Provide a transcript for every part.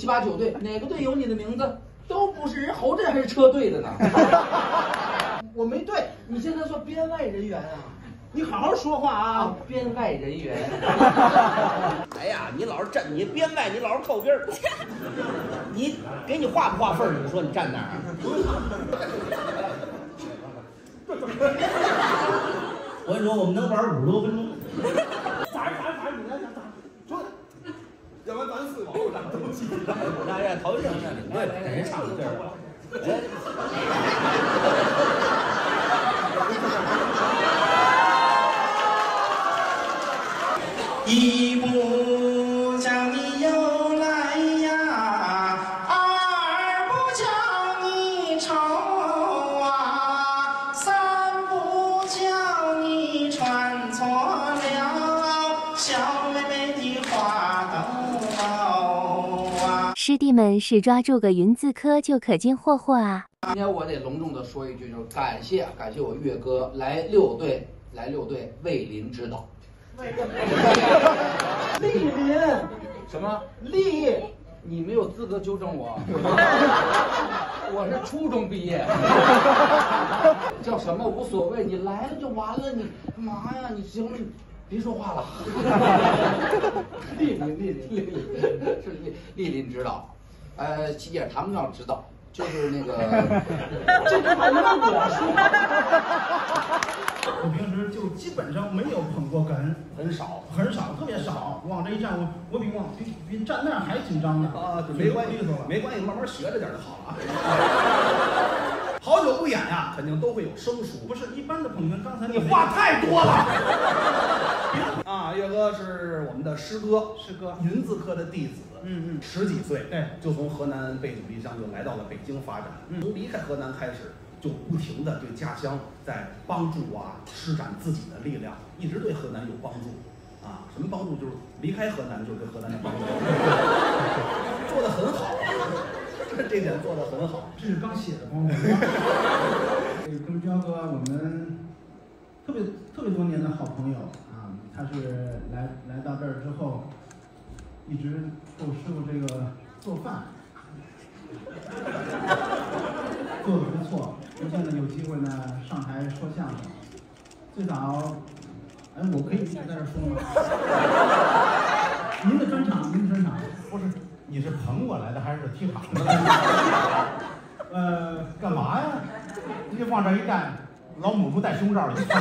8、9队，哪个队有你的名字？都不是人侯震还是车队的呢？ 我没对， 你现在说编外人员啊？ 你好好说话啊！ 编外人员。 哎呀，你老是站，你编外，你老是靠边儿。你给你划不划分儿？你说你站哪儿？我跟你说，我们能玩50多分钟。 咋，你来咋？说，要不然咱4个后站都记。 那头一阵是领队，跟人唱个劲儿。 一不叫你又来呀，二不叫你愁啊，三不叫你穿错了小妹妹的花兜啊。 师弟们是抓住个云字科就可劲霍霍啊！ 今天我得隆重的说一句，就是感谢我岳哥来6队为邻指导。 莅临什么莅？ 你没有资格纠正我，我是初中毕业。叫什么无所谓，你来了就完了，你干嘛呀？你行了，别说话了。莅临是莅临指导，也谈不上指导，就是那个。 这句话你让我说。我平时就基本上没有捧过哏，很少，特别少。往这一站，我比站那儿还紧张呢。 啊，没关系，慢慢学着点就好了啊。好久不演呀，肯定都会有生疏。 不是一般的捧哏，刚才你话太多了。啊，岳哥是我们的师哥，云字科的弟子。10几岁， 对， 就从河南贝祖离乡就来到了北京发展。从离开河南开始，就不停的对家乡在帮助啊，施展自己的力量，一直对河南有帮助。啊，什么帮助？就是离开河南就是对河南的帮助，做得很好，这点做得很好。 这是刚写的帮助。跟彪哥，我们特别多年的好朋友啊，他是来到这儿之后，一直给我师傅这个做饭，做得不错。现在有机会呢，上台说相声。最早，我可以一直在这说吗？您的专场， 不是，你是捧我来的还是踢场子来的？干嘛呀？你往这一站，老母猪戴胸罩，一看。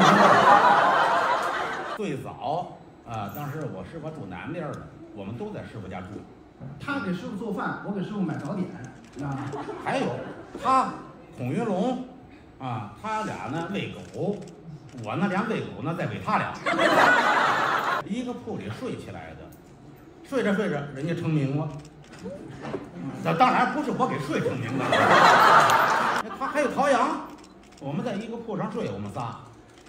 最早当时我师傅住南边的，我们都在师傅家住。 他给师傅做饭，我给师傅买早点啊。 还有他孔云龙啊，他俩呢喂狗，我呢连喂狗呢再喂他俩。一个铺里睡起来的，睡着人家成名了。当然不是我给睡成名的，他还有陶阳，我们在一个铺上睡，我们仨。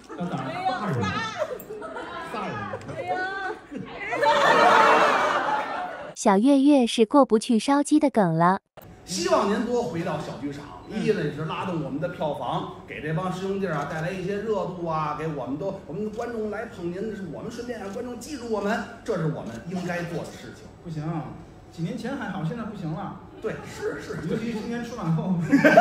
仨人。哎呀！ 小岳岳是过不去烧鸡的梗了。 希望您多回到小剧场，一呢是拉动我们的票房，给这帮师兄弟啊带来一些热度啊，给我们的观众来捧您，我们顺便让观众记住我们，这是我们应该做的事情。 不行，几年前还好，现在不行了。 对，是， 尤其今年春晚后。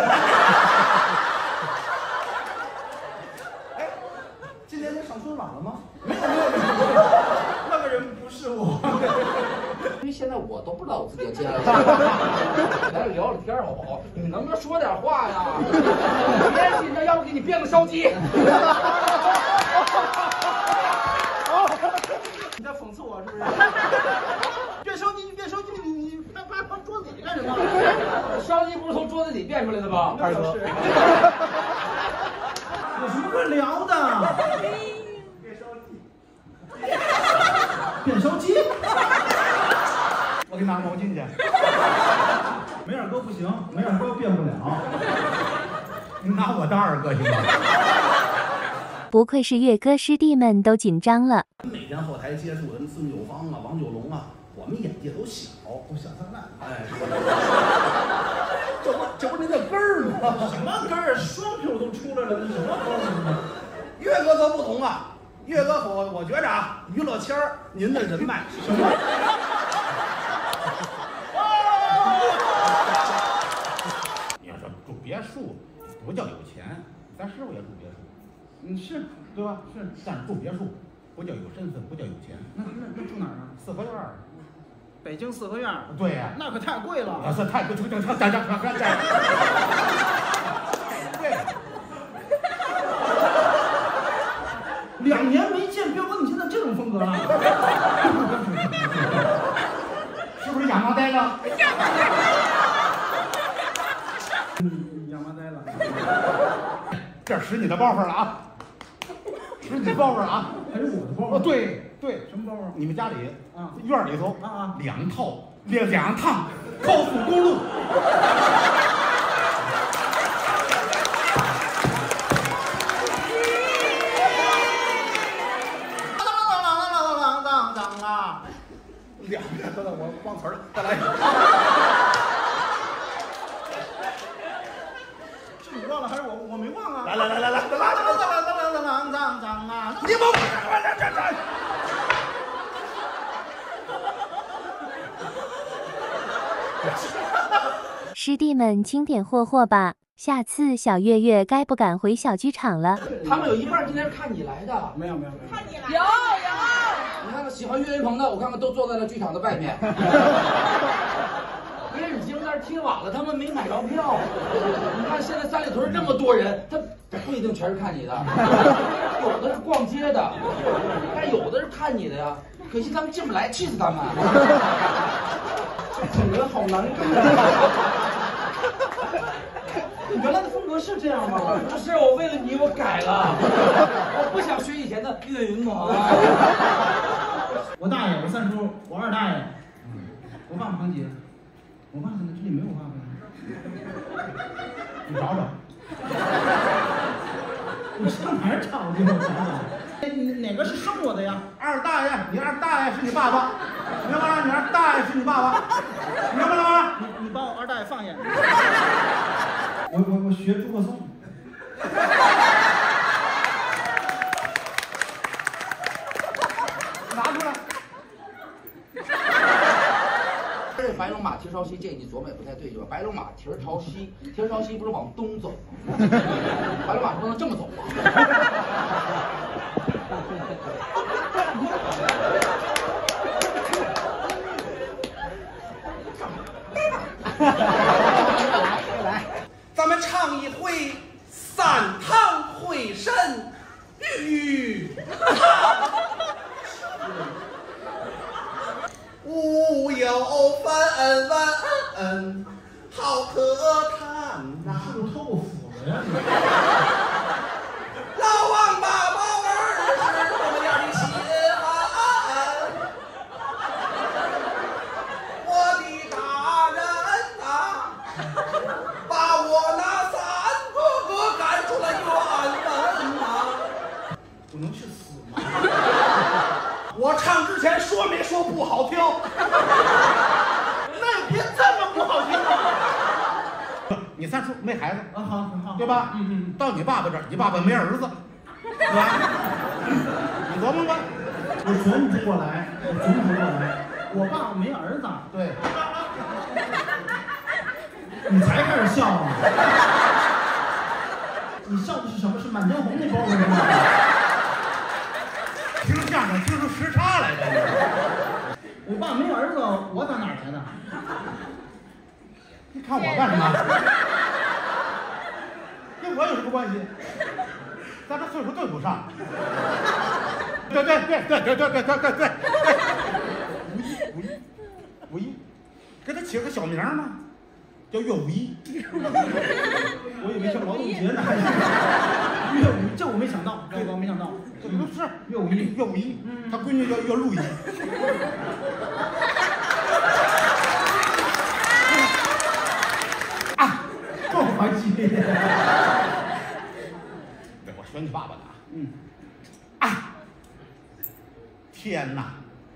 哎，今年您上春晚了吗？ 没有，那个人不是我。 因为现在我都不知道我自己要接下来来聊聊天好不好？你能不能说点话呀？别紧张，要不给你变个烧鸡。 你在讽刺我是不是？变烧鸡，你搬桌子里干什么？ 烧鸡不是从桌子里变出来的吗？ 二哥，有什么可聊的？变烧鸡。 我给你拿毛巾去。 没二哥不行，没二哥变不了。 你拿我当二哥行吗？ 不愧是岳哥，师弟们都紧张了。 每天后台接触的孙九芳啊、王九龙啊，我们眼界都小， 小三万。 哎，这不是您的根儿吗？ 什么根儿？双手都出来了，那什么根儿？ 岳哥则不同啊，岳哥我觉着啊，娱乐圈您的人脉是什么？ 是， 对吧？ 是， 但是住别墅，不叫有身份，不叫有钱。 那住哪儿啊？ 四合院儿。 北京四合院。 对呀。 那可太贵了。 啊，是太贵，对。 2年没见，彪哥，你现在这种风格了， 是不是养麻呆了？ 养麻呆了。 这使你的包袱了啊！使你的包袱了啊！ 还是我的包袱？ 哦，对， 什么包袱？ 你们家里啊， 院里头啊 2趟高速公路。 2遍都让我忘词了，再来一遍。 是你忘了还是我没忘啊？ 来， 你们师弟们轻点霍霍吧，下次小月月该不敢回小剧场了。 他们有一半今天是看你来的。 没有。 看你来。 有。你看看喜欢岳云鹏的，我看看都坐在了剧场的外面。因为已经在这贴瓦了，他们没买着票。你看现在三里屯这么多人，他不一定全是看你的，有的是逛街的，但有的是看你的呀。可惜他们进不来，气死他们。这人好难看。 你原来的风格是这样吗？ 不是，我为了你我改了，我不想学以前的岳云鹏。 我大爷，我三叔，我二大爷，我爸爸堂姐，我爸可能这里没有爸爸。 你找找。 你上哪儿找去？我找找。哪个是生我的呀？ 二大爷，你二大爷是你爸爸，明白吗？你二大爷是你爸爸，明白了吗？ 你把我二大爷放下。我学朱克松。 拿出来。 这白龙马蹄朝西，这你琢磨也不太对，是吧？白龙马蹄朝西，蹄朝西不是往东走吗？白龙马不能这么走吗？ 来，咱们唱一回3堂会审与无有分文，好可叹呐！ 是不是豆腐了呀？ 老王八宝儿是多么样的心寒，我的大人呐，把我那3个赶出了院门呐！ 不能去死吗？ 我唱之前说没说不好听？ 那也别这么不好听啊！ 你三叔没孩子啊，好， 对吧？到你爸爸这儿，你爸爸没儿子，对吧？你琢磨吧。 我琢磨不过来，我爸爸没儿子。 对。 你才开始笑啊！你笑的是什么？是《满江红》那包袱是吗？ 听相声听出时差来了。 我爸没儿子，我打哪儿来的？ 你看我干什么？跟我有什么关系？咱这岁数对不上。对，五一，给他起个小名呢，叫岳五一。 我以为叫劳动节呢。岳五一，这我没想到，这我没想到， 这不是岳五一， 他闺女叫陆一。 啊，这么滑稽。 对，我学你爸爸的啊。啊！天哪！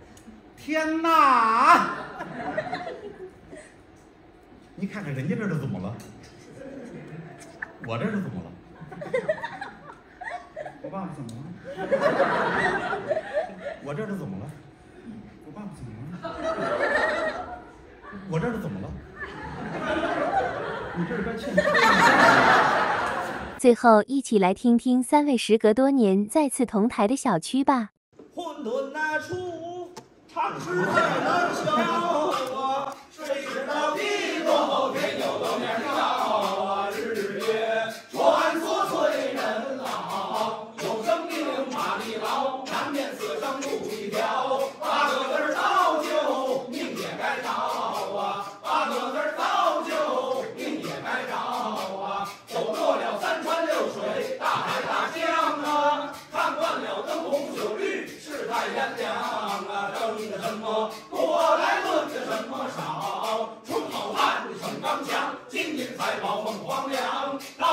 你看看人家这是怎么了？我这是怎么了？ 我爸爸怎么了？ 我这是怎么了？ 我爸爸怎么了？ 我这是怎么了？ 你这是该欠最后，一起来听听三位时隔多年再次同台的小曲吧。 混沌那出，常识才能消啊！谁知道地多后天有多面照啊？日月穿梭催人老，有生命马力劳，难免死生路一条。八个字造就，命也该着啊！八个字造就，命也该着啊！走过了三川六水，大海大江啊，看惯了灯红酒绿，世态炎凉啊，争个什么过来论个什么少，冲好汉逞刚强，金银财宝凤凰粮。